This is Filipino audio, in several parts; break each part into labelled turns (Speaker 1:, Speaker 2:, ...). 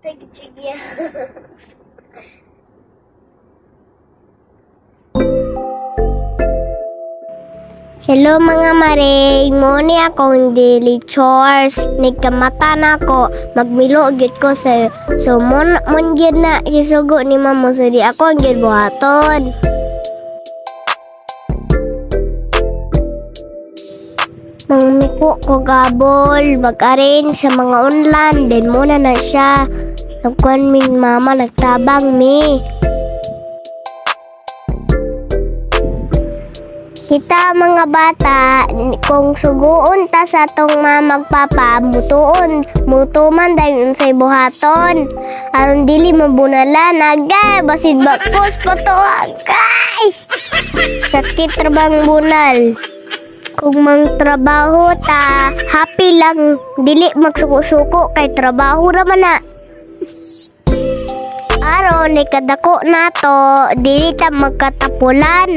Speaker 1: Hello mga maring, muni akong daily chores. Nagkamata na ako, magmilo gyud ko sa so mon gyud na isugo ni mamo so di ako ang gyud buhaton. Mangmiko ko gabol, mag-arrange sa mga online, then muna na siya. Nagkuhan min mama, nagtabang mi. Kita mga bata, kung suguon ta sa tong magpapa, mutuman dahil unsay buhaton. Aron dili mabunalan, agay, basid bakos pa to, agay. Sakit trabang bunal. Kung mang trabaho ta, happy lang, dili magsuko-suko kay trabaho raman na. Aron, ikadako na to, dili ta magkatapulan.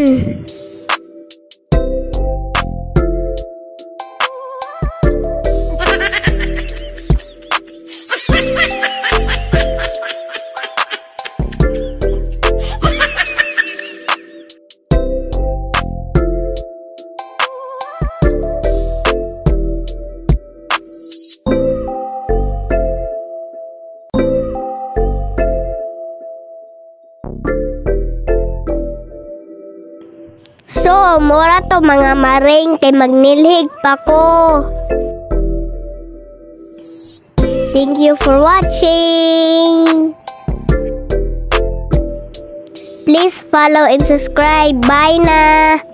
Speaker 1: So, mura to mga maring kay magnilhig pa ko. Thank you for watching. Please follow and subscribe. Bye na.